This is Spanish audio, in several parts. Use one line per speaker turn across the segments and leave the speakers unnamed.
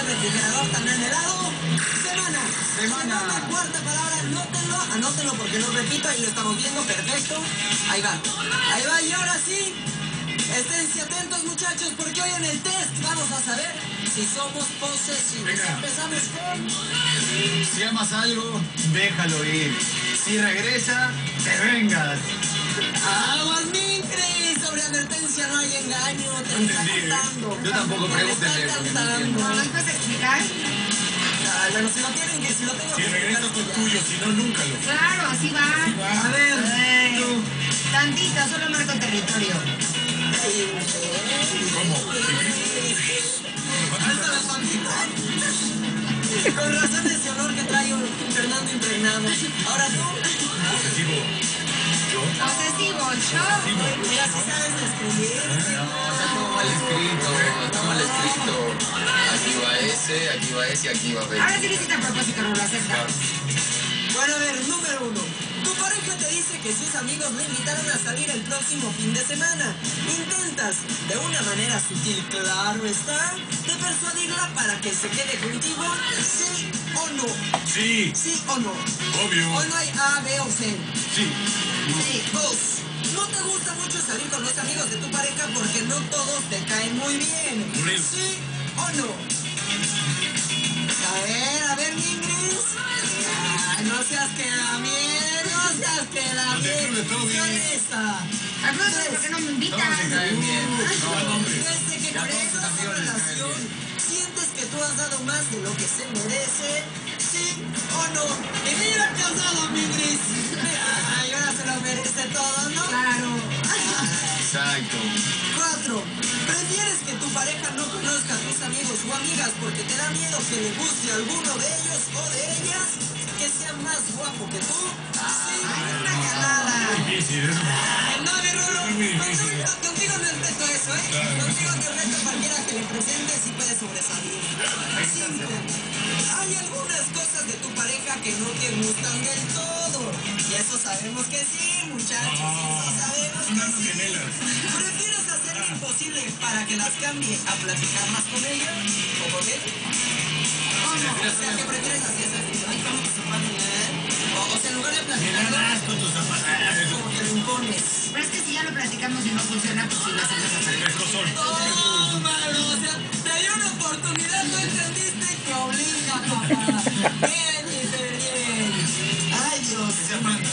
refrigerador también helado. Semana. Cuarta palabra, anótenlo porque lo repito, ahí lo estamos viendo, perfecto. Ahí va, y ahora sí. Esténse atentos, muchachos, porque hoy en el test vamos a saber si somos posesivos.
Venga.
Empezamos con...
Si amas algo, déjalo ir. Si regresa, te vengas.
¡Aguas, Mincris! Sobre advertencia no hay engaño, te
No
está
entendí,
cantando.
Yo tampoco, pregúntenle, porque no entiendo.
¿No me puedes explicar?
Ay, bueno, si lo tienen, que si lo tengo
Si
que
regresa
explicar,
con
ya.
tuyo, si no, nunca lo.
Claro, así va.
A ver,
Ay,
tú.
tantito, solo marco territorio.
¿Cómo?
Alza la pancita. Con razón ese olor que trae un Fernando impregnado. Ahora tú,
Posesivo. ¿Yo?
Posesivo, yo.
mira si sabes escribir.
No, está todo mal escrito, está mal escrito. Aquí va ese, aquí va ese y aquí va B.
Ahora sí lo hiciste a propósito, no lo aceptas.
Bueno, a ver, número 1. Tu pareja te dice que sus amigos le invitaron a salir el próximo fin de semana. Intentas, de una manera sutil, claro está, de persuadirla para que se quede contigo, sí o no.
Sí,
Sí o no.
obvio.
Hoy no hay A, B o C.
Sí.
Sí.
2. No te gusta mucho salir con los amigos de tu pareja porque no todos te caen muy bien.
Aburrido.
¿Sí o no? A ver, Mingris. Ay, no seas que la miel, no seas que la
No te
miel.
sirve todo bien.
Esa.
Algunos saben por qué no me invitan.
Todos se caen bien. No, hombre.
Desde que
Ya todos
comenzó
tus
su
amigos les caen
relación,
bien.
sientes que tú has dado más de lo que se merece. ¿Sí o no? Y mira que has dado, Mingris. Ay, ahora se lo merece todo, ¿no?
Claro.
Exacto.
4. ¿Prefieres que tu pareja no conozca a tus amigos o amigas porque te da miedo que le guste a alguno de ellos o de ellas? ¿Que sea más guapo que tú? Sí, una ganada.
Difícil, eso.
No, mi Rulo,
Es muy difícil.
contigo no es reto eso, ¿eh?
Claro.
Contigo no es reto cualquiera que le presentes y puede sobresalir. 5. Hay algunas cosas de tu pareja que no te gustan del todo. Y eso sabemos que sí, muchachos. Eso sabemos
Son
que
almas
sí.
gemelas.
¿Prefieres hacer lo imposible para que las cambie a platicar más con ella? ¿O con él? ¿Cómo? O sea, ¿qué prefieres así? Ay, ¿cómo que se va a tener? O sea, en lugar de
Me
platicar,
dan asco tus zapatos.
como que lo impones.
Pero es que si ya lo platicamos y no funciona, pues sí lo hacemos a hacer.
Frescosón.
¡Tómalo! O sea, te dio una oportunidad, no entendiste que obliga, papá. Bien, bien. Ay, Dios.
Que sea panda.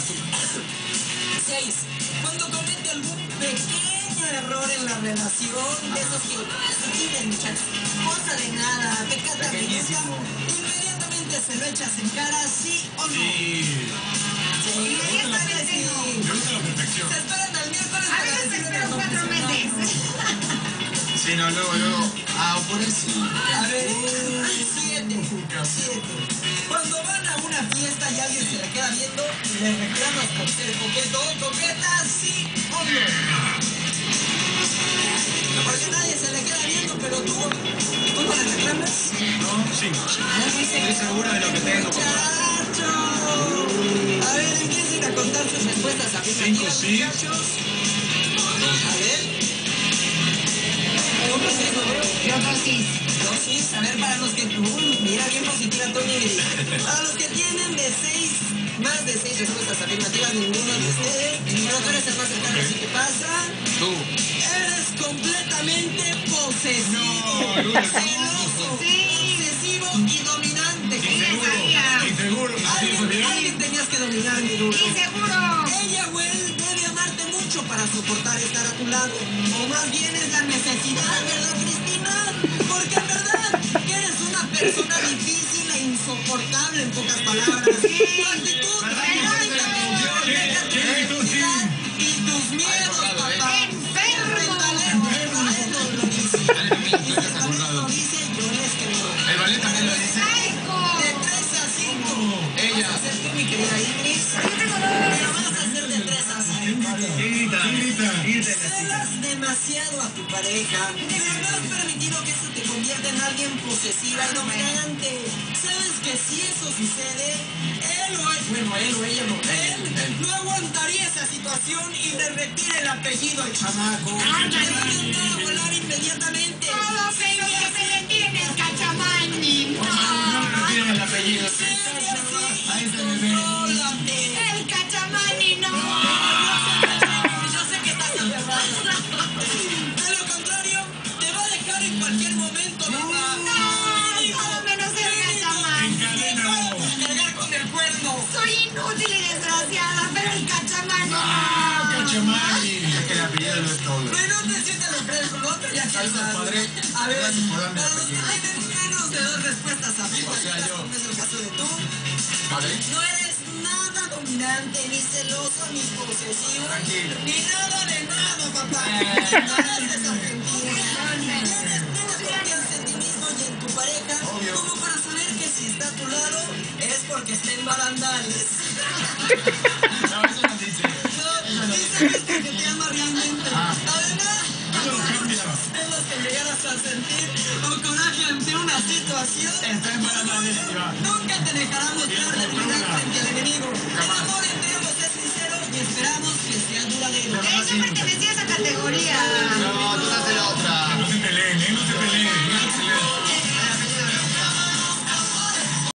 6. Cuando comete algún pequeño error en la relación, de esos que se tienen, muchachos, cosa de nada, pecata minuta,
Pequeñísimo.
inmediatamente se lo echas en cara, ¿sí o no?
Sí.
Sí,
Inmediatamente no.
Me gusta la perfección.
Se esperan al miércoles
A
para
veces
decirle
espero
lo
4
que se
meses.
Sí, no, luego. Ah, por eso.
A ver, 7. Cuando van a una fiesta y alguien se le queda viendo, le reclamas por ser coqueto o coqueta, ¿sí o no? Porque nadie se le queda viendo, pero tú no le reclamas.
No, sí.
Estoy segura de lo que tengo, papá.
¡Muchacho! A ver, empiecen a contar sus respuestas afirmativas,
5 sí.
muchachos. A ver. Uno sí, no veo.
Yo dos sí.
Dosis, a ver, para los que... mira, bien positiva, Tony. Para los que tienen más de 6 respuestas afirmativas, ninguno de ustedes. No, tú eres el más cercano, así que pasa.
Tú.
Eres completamente posesivo.
No, Lula, no.
Celoso,
Sí.
obsesivo y dominante.
Inseguro.
sabía.
Inseguro. Sí, muy bien.
Alguien tenías que dominar, mi duro.
Inseguro.
Ella o él debe amarte mucho para soportar estar a tu lado. O más bien es la necesidad, ¿verdad, Cristina? Porque en verdad que eres una persona difícil e insoportable, en pocas palabras. Tu actitud, tu necesidad y tus miedos, papá.
Enfermo.
Lo dice. Y si el ballet lo dice, yo les creo.
El ballet también lo dice.
Psycho.
De 3 a 5.
Ella.
Vas a ser tú, mi querida Ingrid.
Yo tengo dos.
Pero vas a ser de 3 a 5.
Grita.
Celas demasiado a tu pareja, pero no has permitido que eso te convierta en alguien posesiva y dominante. ¿Sabes que si eso sucede, él o ella no aguantaría esa situación y le retira el apellido al chamaco? Te va a mandar a volar inmediatamente.
Todos ellos que se le tienen el cachamani.
que Maggie.
Es que el apellido no es todo.
Bueno, te sientes lo fresco, lo otro ya que
Gracias,
sabes.
padre.
A ver,
Gracias por darme
para
el
los que
apellido.
tienen menos de 2 respuestas afirmativas,
O sea, yo.
como es el caso de tú,
¿Vale?
no eres nada dominante, ni celoso, ni posesivo,
Tranquilo.
ni nada de nada, papá. Pareces argentino. Tienes plena confianza en ti mismo y en tu pareja,
Obvio.
como para saber que si está a tu lado es porque está en barandales.
No, eso no dice.
No, dice que es porque te ama realmente. Además,
No lo cambias.
en los que llegaras a sentir o coraje ante una situación,
Está en Barandales.
nunca te dejará mostrar debilidad frente al enemigo. El amor entre ambos es sincero y esperamos que sea duradero.
Eso pertenecía a esa categoría.
No, tú estás